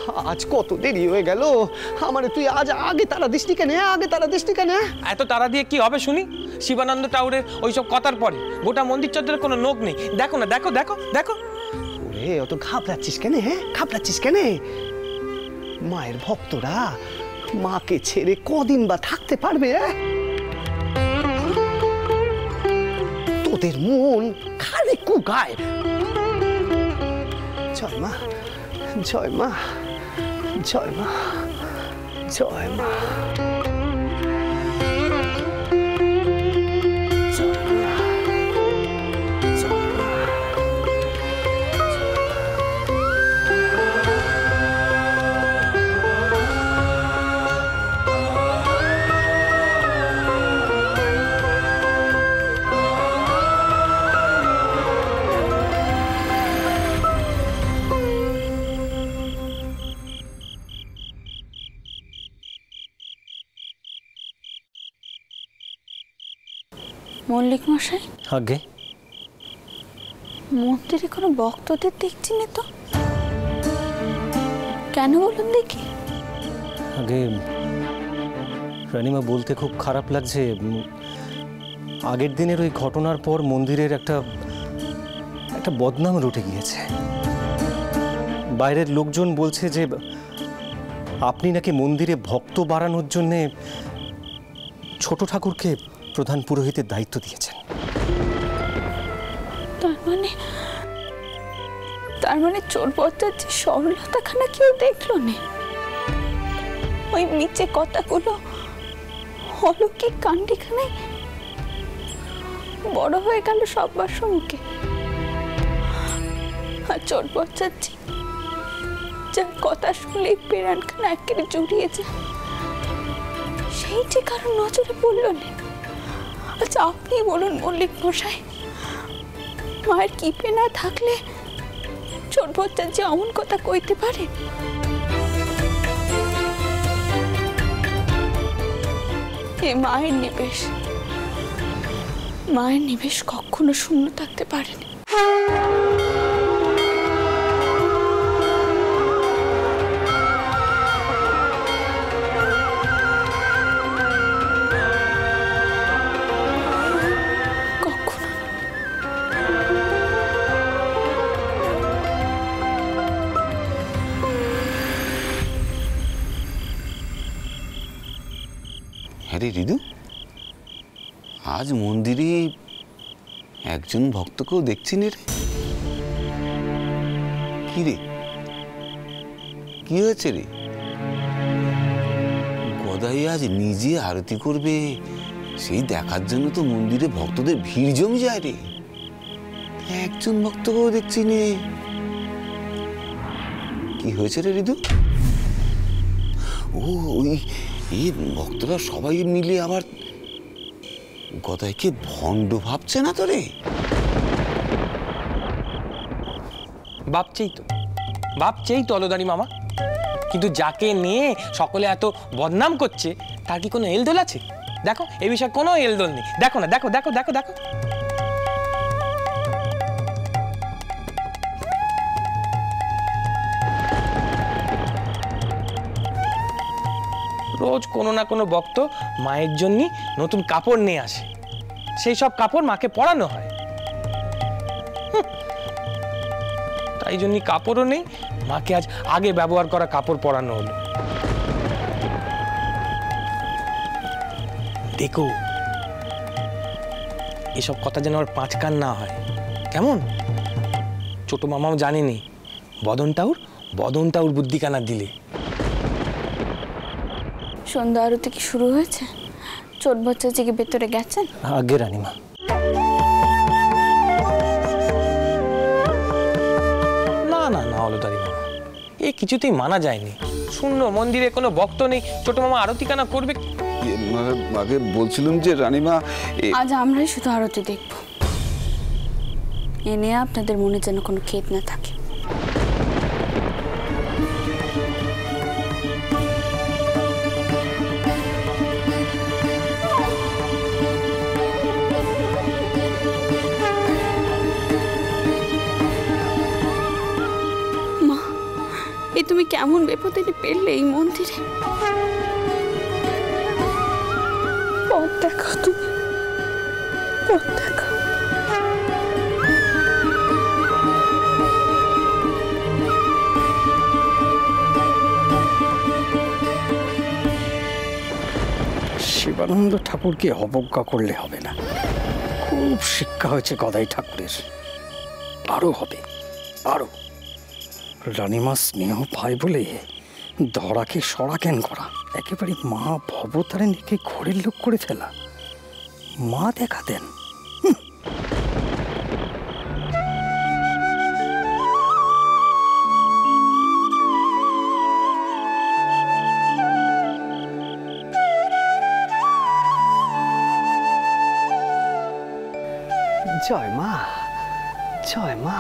আজ কত দেরি হয়ে গেল, আমারে তুই আজ আগে তারা দিসনি কেন? আগে তারা দিসনি কেন? এত তারা দিয়ে কি হবে শুনি? শিবানন্দ টাওয়ারের ওইসব কথার পরে গোটা মন্দির চত্বরে কোনো লোক নেই। দেখো না, দেখো দেখো দেখো। ওরে অত ঘাবড়াচ্ছিস কেন? হ্যাঁ ঘাবড়াচ্ছিস কেন? মায়ের ভক্তরা মাকে ছেড়ে কদিন বা থাকতে পারবে? তোদের মন খালি কুগায়। জয় মা, জয় মা, জয় মা, জয় মা। মল্লিক মশাই, আগে মন্দিরে কোনো ভক্তদের দেখছি না তো, কেন বলুন দেখি? আগে রানীমা, বলতে খুব খারাপ লাগছে, আগের দিনের ওই ঘটনার পর মন্দিরের একটা বদনাম রটে গিয়েছে। বাইরের লোকজন বলছে যে আপনি নাকি মন্দিরে ভক্ত বাড়ানোর জন্যে ছোট ঠাকুরকে প্রধান পুরোহিতের দায়িত্ব দিয়েছেন। তার মানে চোর বজ্জার যে সরলতাখানা কেউ দেখলো না, ওই নিচে কথাগুলো অলৌকিক কাণ্ডিখানে বড় হয়ে গেল সবার সম্মুখে। আর চোর বজ্জার যার কথা শুনলে পেরানখানা একেবারে জড়িয়ে যায়, সেইটি কারণ নজরে পড়ল না। আচ্ছা আপনি বলুন মল্লিক মশাই, মায়ের কিপে না থাকলে চোর বজ্জার যে অমন কথা কইতে পারে? এ মায়ের নিবেশ কখনো শূন্য থাকতে পারেনি। আরে রিদু, আজ মন্দিরে একজন ভক্তকেও দেখছি না রে। কি রে, কি হয়েছে রে? গদাই আজ নিজে আরতি করবে, সেই দেখার জন্য তো মন্দিরে ভক্তদের ভিড় জমে যায় রে। একজন ভক্তকেও দেখছি নে। কি হয়েছে রে রিদু? ও ওই এই ভক্তরা সবাই মিলে আবার গদাইকে ভণ্ড ভাবছে না তো রে? ভাবছেই তো অলদারি মামা, কিন্তু যাকে নিয়ে সকলে এত বদনাম করছে তার কি কোনো এলদোল আছে? দেখো এই বিষয়ে কোনো এলদোল নেই। দেখো না, দেখো দেখো দেখো দেখো। রোজ কোনো না কোনো ভক্ত মায়ের জন্য নতুন কাপড় নিয়ে আসে, সেই সব কাপড় মাকে পরানো হয়। তাই জন্য কাপড়ও নেই, মাকে আজ আগে ব্যবহার করা কাপড় পরানো হলো। দেখো এসব কথা যেন আর পাঁচ কান না হয়, কেমন? ছোট মামাও জানেনি বদন টাউর বুদ্ধি কানা দিলে। সন্ধ্যা আরতি কি শুরু হয়েছে? চোর বজ্জার যে ভেতরে গেছেন? আগে রানীমা, না না না অলদারি মামা, এ কিছুতেই মানা যায়নি। শূন্য মন্দিরে কোনো ভক্ত নেই, ছোট মামা আরতি কানা করবে? আগে বলছিলাম যে রানীমা, আজ আমরাই শুধু আরতি দেখব, এ নিয়ে আপনাদের মনে যেন কোনো খেদ না থাকে। তুমি কেমন বিপদে পেলে এই মন্দিরে? পথ দেখাও, তুমি পথ দেখাও। শিবানন্দ ঠাকুরকে অবজ্ঞা করলে হবে না। খুব শিক্ষা হয়েছে গদাই ঠাকুরের, আরো হবে আরো। রানীমা স্নেহ পায় বলে ধরাকে সরাকেন করা, একেবারে মা ভবতারিণীকে ঘরের লোক করে ফেলা, মা দেখা দেন। জয় মা, জয় মা।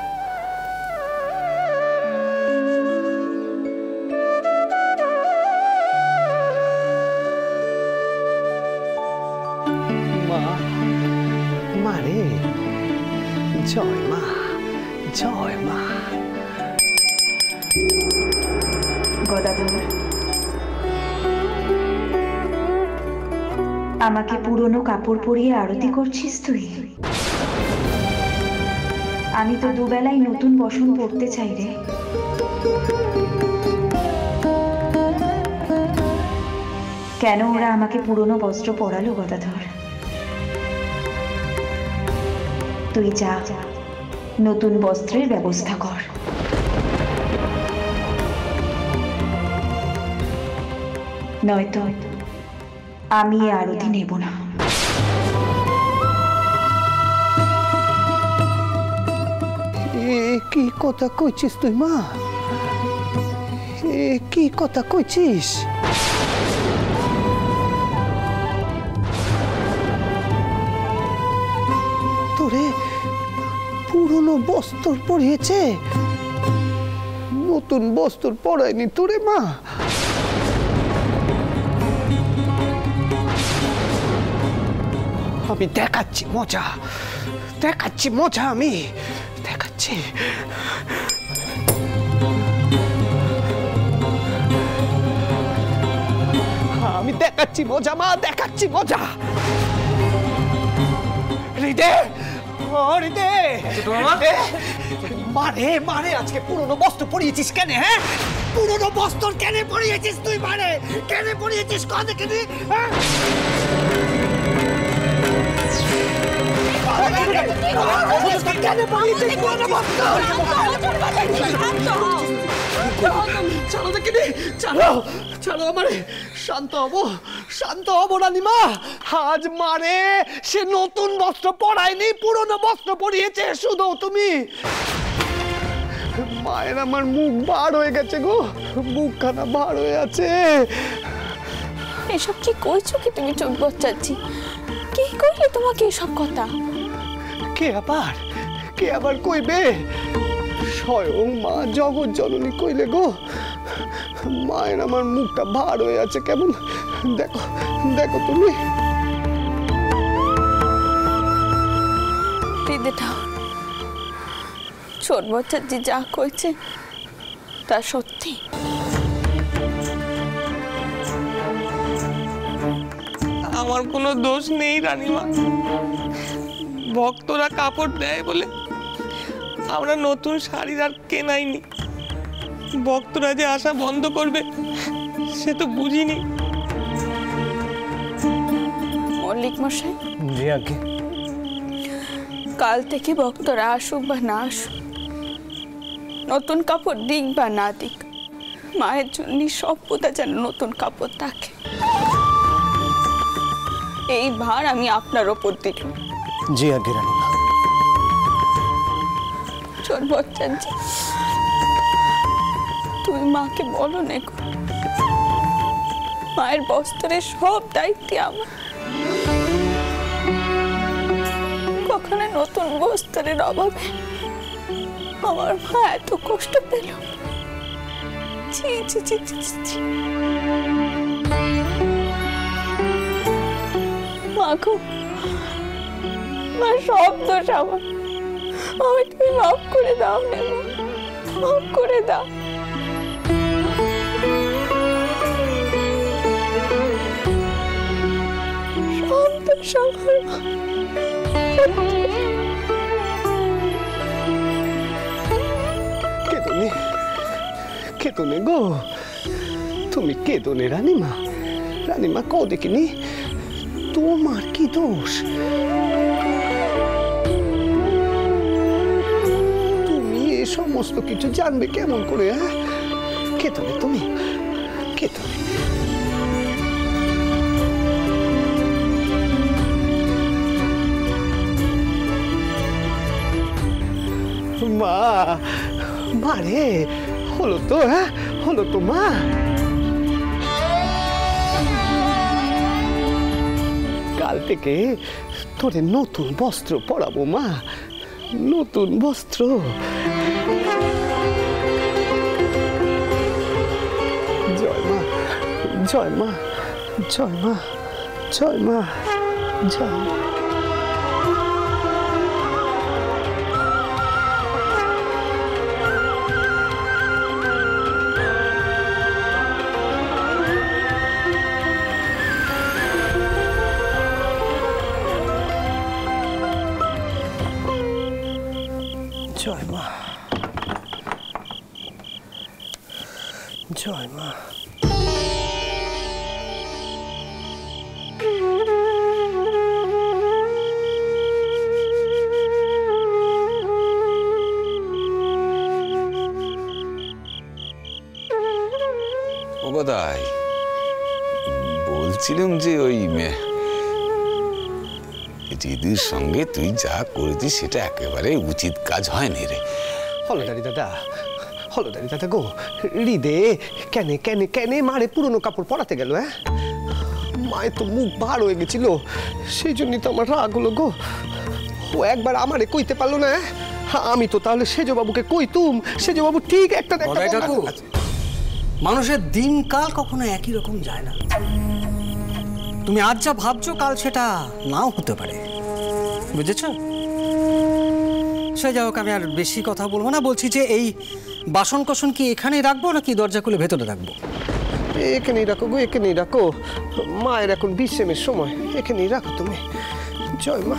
মা, মারে, জয় মা, জয় মা। গদাধর, আমাকে পুরনো কাপড় পরিয়ে আরতি করছিস তুই? আমি তো দুবেলাই নতুন বসন পড়তে চাই রে। কেন ওরা আমাকে পুরনো বস্ত্র পরালো গদাধর? তুই যা, নতুন বস্ত্রের ব্যবস্থা কর। নয়তো আমি আরতি নেব না। কি কথা কইছিস তুই মা? কি কথা কইছিস? তোরে পুরনো বস্ত্র পরিয়েছে, নতুন বস্ত্র পরায়নি তোরে মা? আমি দেখাচ্ছি মজা, দেখাচ্ছি মজা, আমি দেখাচ্ছি। আমি দেখাচ্ছি মজা মা, দেখাচ্ছি মজা। হৃদয়, হৃদয়, মারে মারে, আজকে পুরনো বস্ত্র পরিয়েছিস কেন? হ্যাঁ, পুরনো বস্ত্র কেন পরিয়েছিস তুই? মারে কেন পরিয়েছিস? কত কেন? হ্যাঁ, শান্ত হবো, শান্ত হবো রানীমা। আজ মারে সে নতুন বস্ত্র পরায়নি, পুরনো বস্ত্র পরিয়েছে শুধু তুমি। মায়ের আমার মুখ বার হয়ে গেছে গো, মুখখানা বার হয়ে আছে। এসব কি কইছো কি তুমি চোখ বচ্চাচ্ছি? কে কইলে তোমাকে এসব কথা? কে আবার কইবে? স্বয়ং মা জগৎ জননী কইলে গো। মায়ের আমার মুখটা ভার হয়ে আছে কেমন, দেখো দেখো তুমি। ছোট বচ্চাজি যা কইছে তা সত্যি। আমার কোনো দোষ নেই রানীমা। ভক্তরা কাপড় দেয় বলে আমরা নতুন শাড়ি আর কেনাইনি। ভক্তরা যে আসা বন্ধ করবে সে তো বুঝিনি। মল্লিক মশাই, জি আগে, কাল থেকে ভক্তরা আসুক বা না আসুক, নতুন কাপড় দিক বা না দিক, মায়ের জন্য সব পূজা যেন নতুন কাপড় থাকে, এই ভার আমি আপনার ওপর দিলাম। জি আগে রানীমা। ছোট বচ্চাজি, তুমি মাকে বলো না গো, মায়ের বস্ত্রের সব দায়িত্ব আমার। কখনো নতুন বস্ত্রের অভাবে আমার মা এত কষ্ট পেল। ছি ছি ছি ছি ছি। মা গো, মা সব দোষ আমার, আমি তুমি মাফ করে দাও না, মাফ করে দাও। তোর সংসার মা। কেতনে, কেতনে গো, তুমি কেতনে রানীমা? রানীমা কও দেখিনি, তোমার কি দোষ? তুমি এ সমস্ত কিছু জানবে কেমন করে? হ্যাঁ, কেতনে তুমি, কেতনে। মা, মা রে, হলো তো? হ্যাঁ, হলো তো মা? কাল থেকে তোরে নতুন বস্ত্র পরাবো মা, নতুন বস্ত্র। জয় মা, জয় মা, জয় মা, জয় মা, জয় মা। জয় মা, জয় মা। ও কোথায়? বলছিলাম যে ওই দিদির সঙ্গে তুই যা করেছিস সেটা একেবারে উচিত কাজ হয়নি রে। হলদারি দাদা, হলদারি দাদা গো, হৃদে কেনে কেনে কেনে মারে পুরনো কাপড় পরাতে গেল? হ্যাঁ, মায়ের তো মুখ বার হয়ে গেছিল, সেই জন্যই তো আমার রাগ হলো গো। ও একবার আমারে কইতে পারলো না? আমি তো তাহলে সেজবাবুকে কইতুম, সেজবাবু ঠিক একটা মানুষের দিনকাল কখনো একই রকম যায় না। তুমি আজ যা ভাবছো কাল সেটা নাও হতে পারে, বুঝেছ? সে যাই হোক, আমি আর বেশি কথা বলবো না। বলছি যে এই বাসন কোসন কি এখানেই রাখবো নাকি দরজা খুলে ভেতরে রাখবো? এখানেই রাখো গো, এখানেই রাখো। মায়ের এখন বিশ্রামের সময়, এখানেই রাখো তুমি। জয় মা।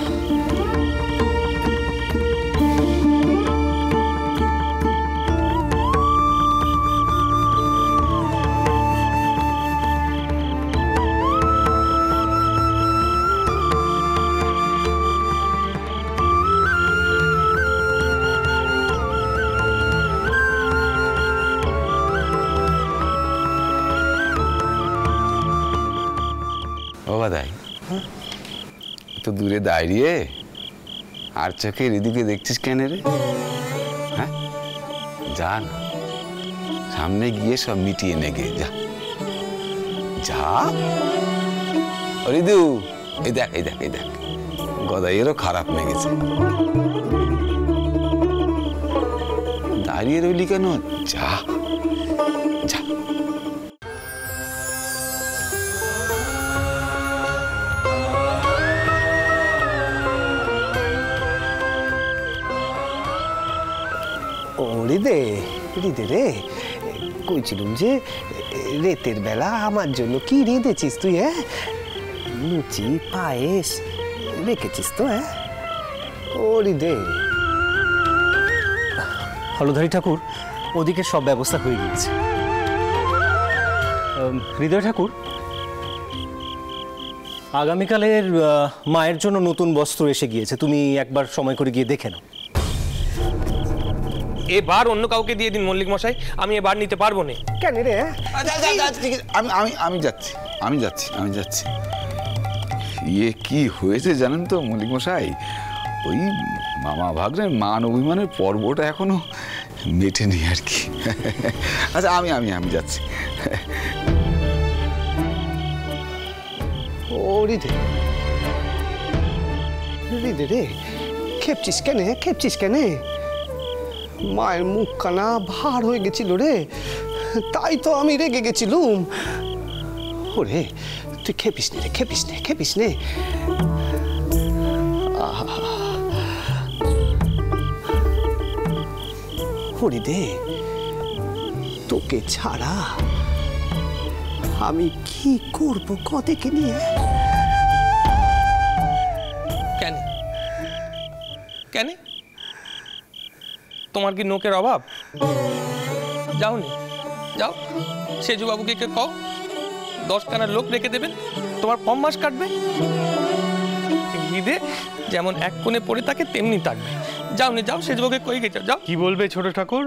বাবাদাই, তো দূরে দাঁড়িয়ে আর চোখের এদিকে দেখছিস কেন রে? হ্যাঁ, যা না, সামনে গিয়ে সব মিটিয়ে নে গে, যা যা। রিদু, এই দেখ, এই দেখ, এই দেখ, গদাইয়েরও খারাপ লেগেছে। দাঁড়িয়ে রইলি কেন? যা যা। হৃদে, হৃদে রে, কইছিলুম যে রেতের বেলা আমার জন্য কি রেঁধেছিস তুই? হ্যাঁ, লুচি পায়েস রেখেছিস তো? হ্যাঁ, ও হৃদে। হলধারী ঠাকুর, ওদিকে সব ব্যবস্থা হয়ে গিয়েছে। হৃদয় ঠাকুর, আগামীকালের মায়ের জন্য নতুন বস্ত্র এসে গিয়েছে, তুমি একবার সময় করে গিয়ে দেখে নাও। এবার অন্য কাউকে দিয়ে দিন মল্লিক মশাই, আমি এবার নিতে পারবো না। কেন রে? আমি যাচ্ছি, আমি যাচ্ছি, আমি যাচ্ছি। ইয়ে কি হয়েছে জানেন তো মল্লিক মশাই, ওই মামা ভাগ্নের মান অভিমানের পর্বটা এখনো মেটেনি আর কি। আচ্ছা, আমি আমি আমি যাচ্ছি। ও হৃদে, হৃদে রে, খেপছিস কেন? খেপছিস কেন? মায়ের মুখখানা ভার হয়ে গেছিল রে, তাই তো আমি রেগে গেছিলুম। ওরে, তুই খেপিস নে রে, খেপিস নে, খেপিস নে। হরিদে, তোকে ছাড়া আমি কি করবো কদেকে নিয়ে? তোমার কি নোকের অভাব? যাও নি, যাও সেজুবাবুকে কও 10খানা লোক রেখে দেবেন, তোমার কম মাস কাটবে। ঈদে যেমন এক কোণে পড়ে থাকে তেমনি থাকবে। যাও নি, যাও সেজুবাবুকে কই গেছো, যাও। কি বলবে ছোট ঠাকুর?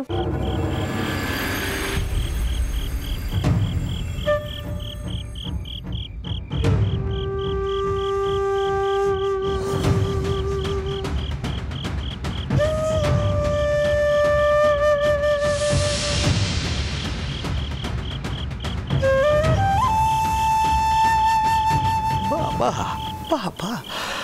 বাহ বাহ বাহ,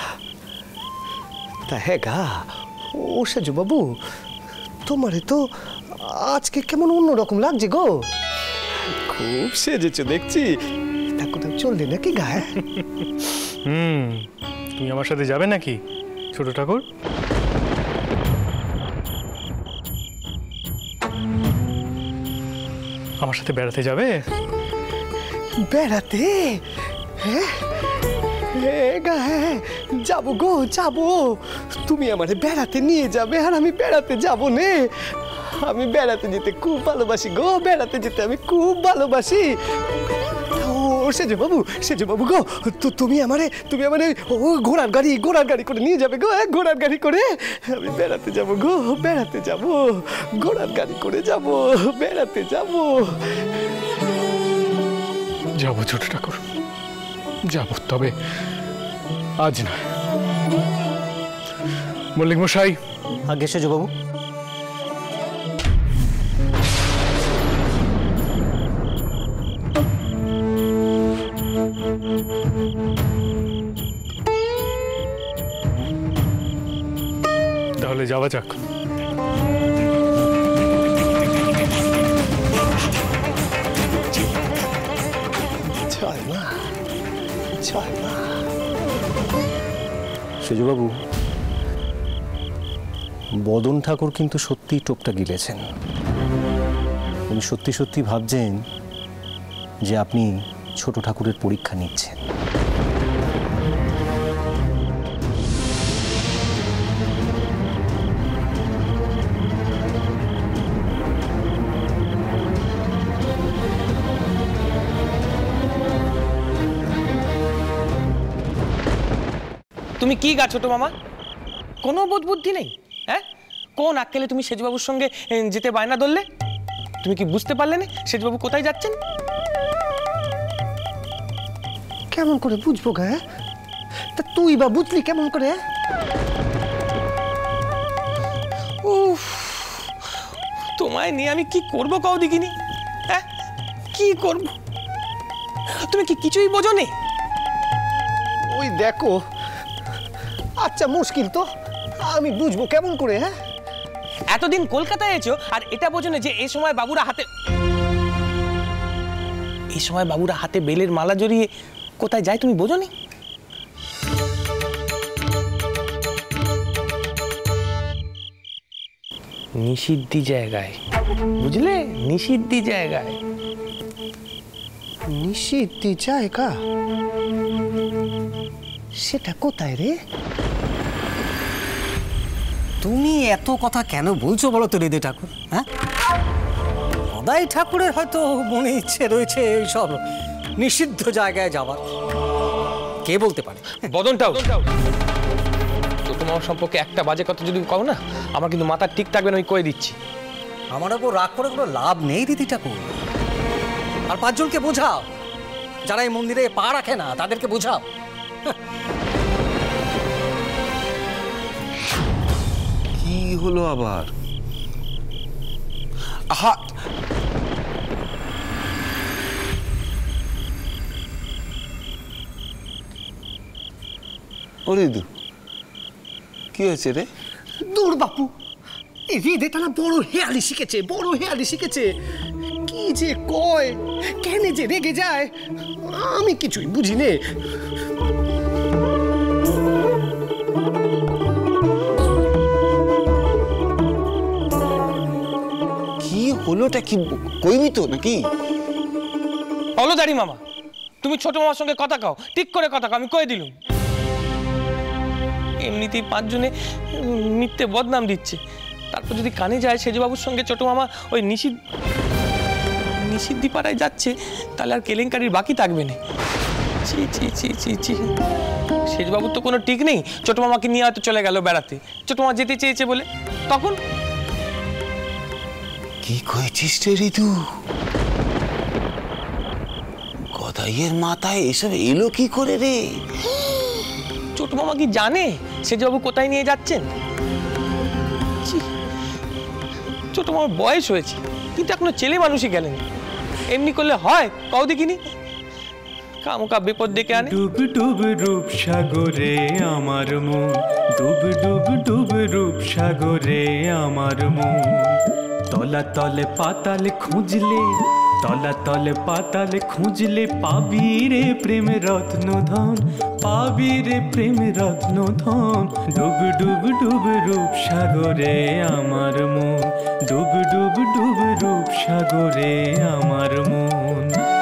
তা হ্যাঁ গা ও সেজু বাবু, তোমারে তো আজকে কেমন অন্যরকম লাগছে গো, খুব সেজেছো দেখছি। তা কোথাও চললে নাকি গায়ে? তুমি আমার সাথে যাবে নাকি ছোট ঠাকুর? আমার সাথে বেড়াতে যাবে? বেড়াতে? হ্যাঁ হ্যাঁ, যাবো গো যাবো। তুমি আমারে বেড়াতে নিয়ে যাবে আর আমি বেড়াতে যাবো নে। আমি বেড়াতে যেতে খুব ভালোবাসি গো, বেড়াতে যেতে আমি খুব ভালোবাসি। ও সেজু বাবু গো, তুমি আমারে ও ঘোড়ার গাড়ি করে নিয়ে যাবে গো, ঘোড়ার গাড়ি করে আমি বেড়াতে যাবো গো, বেড়াতে যাবো, ঘোড়ার গাড়ি করে যাবো, বেড়াতে যাবো। যাবো ছোট ঠাকুর, যাবো, তবে আজ না। মল্লিক মশাই। আগে সেজু বাবু। তাহলে যাওয়া যাক। ছয় মা, ছয় মা। সেজুবাবু, বদন ঠাকুর কিন্তু সত্যিই টোপটা গিলেছেন। উনি সত্যি সত্যি ভাবছেন যে আপনি ছোট ঠাকুরের পরীক্ষা নিচ্ছেন। তুমি কি গা ছোট মামা, কোনো বোধ বুদ্ধি নেই? হ্যাঁ, কোন আক্কেলে তুমি সেজবাবুর সঙ্গে যেতে বায়না ধরলে? তুমি কি বুঝতে পারলে না সেজবাবু কোথায় যাচ্ছেন? কেমন করে বুঝবো গা? তা তুই বা বুঝলি কেমন করে? উফ, তোমায় নিয়ে আমি কি করবো কও দেখিনি? হ্যাঁ, কি করব? তুমি কি কিছুই বোঝো নি? ওই দেখো, আচ্ছা মুশকিল তো, আমি বুঝবো কেমন করে? হ্যাঁ, এতদিন কলকাতায় এসো আর এটা বোঝো না যে এই সময় বাবুরা হাতে বেলের মালা জড়িয়ে কোথায় যায় তুমি বোঝো নি? নিষিদ্ধি জায়গায়, বুঝলে? নিষিদ্ধি জায়গায়। নিষিদ্ধি জায়গা? সেটা কোথায় রে? তুমি এত কথা কেন বলছো বলো তো হৃদয় ঠাকুর? হ্যাঁ, গদাই ঠাকুরের হয়তো মনে ইচ্ছে রয়েছে এইসব নিষিদ্ধ জায়গায় যাওয়ার, কে বলতে পারে? বদনটাও তোমার সম্পর্কে একটা বাজে কথা যদি কও না, আমার কিন্তু মাথা ঠিক থাকবে না, আমি কয়ে দিচ্ছি। আমার ওপর রাগ করে কোনো লাভ নেই দিদি ঠাকুর। আর 5 জনকে বোঝাও, যারা এই মন্দিরে পা রাখে না তাদেরকে বোঝাও। কি হলো আবার? আহা, ওরে দু, কি হয়েছে রে? দূর বাপু, এই হৃদয়টা না বড় হেয়ালি শিখেছে। কি যে কয়, কেন যে রেগে যায়, আমি কিছুই বুঝি নে। কি হলোটা কি কইবি তো নাকি? অলদারি মামা, তুমি ছোট মামার সঙ্গে কথা কও, ঠিক করে কথা কও, আমি কয়ে দিলুম। এমনিতেই 5 জনে মিথ্যে বদনাম দিচ্ছে, তারপর যদি কানে যায় সেজবাবুর সঙ্গে ছোট মামা ওই নিষিদ্ধি পাড়ায় যাচ্ছে, তাহলে আর কেলেঙ্কারির বাকি থাকবে না। ছি ছি ছি ছি ছি, সেজবাবুর তো কোনো ঠিক নেই। ছোট মামাকে নিয়ে হয়তো চলে গেল বেড়াতে, ছোট মামা যেতে চেয়েছে বলে, তখন কি কইছিস রে ঋতু? গদাইয়ের মাথায় এসব এলো কি করে রে? ছোট মামা কি জানে সেজবাবু কোথায় নিয়ে যাচ্ছেন? ছি, ছোট মামার বয়স হয়েছে কিন্তু এখনো ছেলে মানুষই গেলেন। এমনি করলে হয়? কও দেখিনি, কামকা বিপদ ডেকে আনে। ডুব ডুব রূপ সাগরে আমার মন, ডুব ডুব ডুব রূপ সাগরে আমার মন। তলা তলে পাতালে খুঁজলে, তলা তলে পাতালে খুঁজলে পাবি রে প্রেম রত্ন ধন, পাবি রে প্রেম রত্ন ধন। ডুব ডুব ডুব রূপ সাগরে আমার মন, ডুব ডুব ডুব রূপ সাগরে আমার মন।